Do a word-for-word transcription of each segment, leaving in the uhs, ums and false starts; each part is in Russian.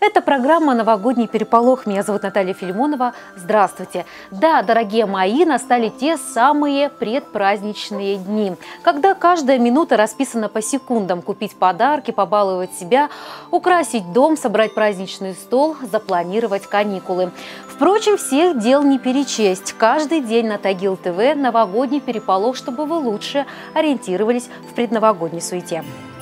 Это программа «Новогодний переполох». Меня зовут Наталья Филимонова. Здравствуйте. Да, дорогие мои, настали те самые предпраздничные дни, когда каждая минута расписана по секундам. Купить подарки, побаловать себя, украсить дом, собрать праздничный стол, запланировать каникулы. Впрочем, всех дел не перечесть. Каждый день на Тагил ТВ новогодний переполох, чтобы вы лучше ориентировались в предновогодней суете.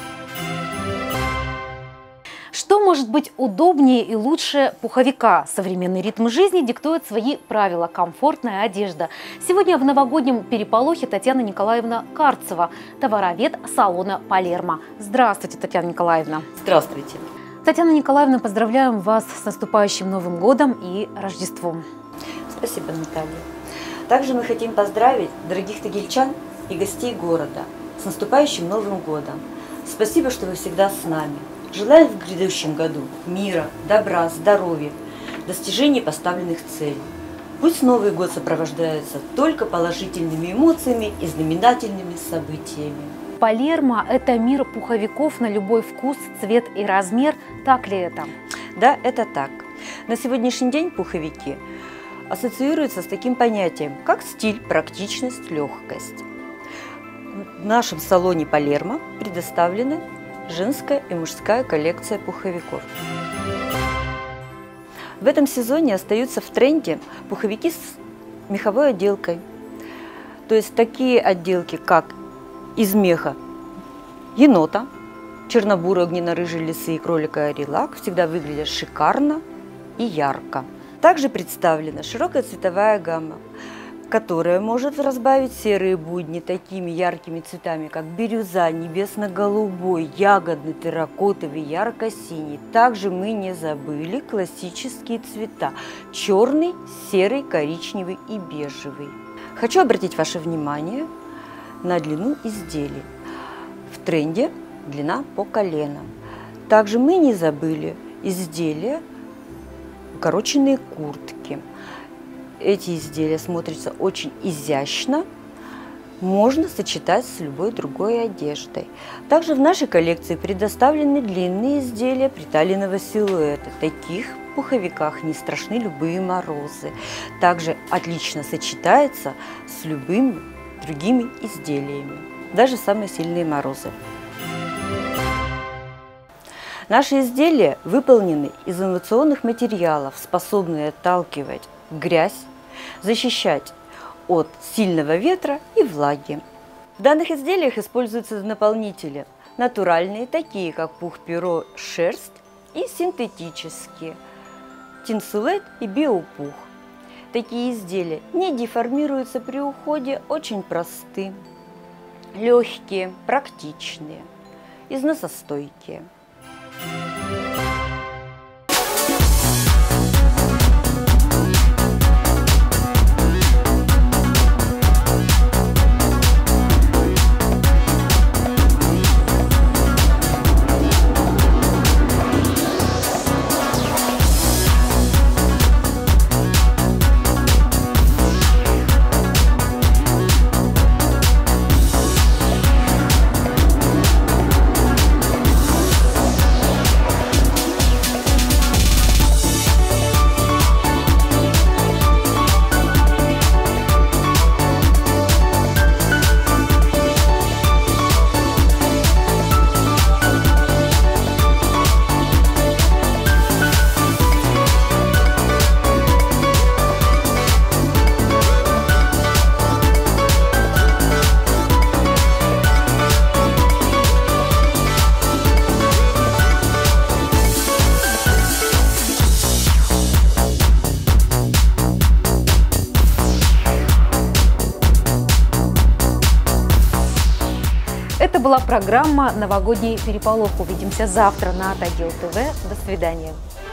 Что может быть удобнее и лучше пуховика? Современный ритм жизни диктует свои правила. Комфортная одежда. Сегодня в новогоднем переполохе Татьяна Николаевна Карцева, товаровед салона «Палермо». Здравствуйте, Татьяна Николаевна. Здравствуйте. Татьяна Николаевна, поздравляем вас с наступающим Новым годом и Рождеством. Спасибо, Наталья. Также мы хотим поздравить дорогих тагильчан и гостей города с наступающим Новым годом. Спасибо, что вы всегда с нами. Желаем в грядущем году мира, добра, здоровья, достижения поставленных целей. Пусть Новый год сопровождается только положительными эмоциями и знаменательными событиями. «Палермо» – это мир пуховиков на любой вкус, цвет и размер. Так ли это? Да, это так. На сегодняшний день пуховики ассоциируются с таким понятием, как стиль, практичность, легкость. В нашем салоне «Палермо» предоставлены женская и мужская коллекция пуховиков. В этом сезоне остаются в тренде пуховики с меховой отделкой. То есть такие отделки, как из меха енота, чернобурой, огненно-рыжей лисы и кролика-орелак, всегда выглядят шикарно и ярко. Также представлена широкая цветовая гамма, которая может разбавить серые будни такими яркими цветами, как бирюза, небесно-голубой, ягодный, терракотовый, ярко-синий. Также мы не забыли классические цвета – черный, серый, коричневый и бежевый. Хочу обратить ваше внимание на длину изделий. В тренде длина по колено. Также мы не забыли изделия укороченные куртки. Эти изделия смотрятся очень изящно, можно сочетать с любой другой одеждой. Также в нашей коллекции предоставлены длинные изделия приталенного силуэта. В таких пуховиках не страшны любые морозы. Также отлично сочетается с любыми другими изделиями, даже самые сильные морозы. Наши изделия выполнены из инновационных материалов, способные отталкивать грязь, защищать от сильного ветра и влаги. В данных изделиях используются наполнители натуральные, такие как пух-перо, шерсть, и синтетические тинсулет и биопух. Такие изделия не деформируются при уходе, очень просты, легкие, практичные, износостойкие. Это была программа «Новогодний переполох». Увидимся завтра на Тагил ТВ. До свидания.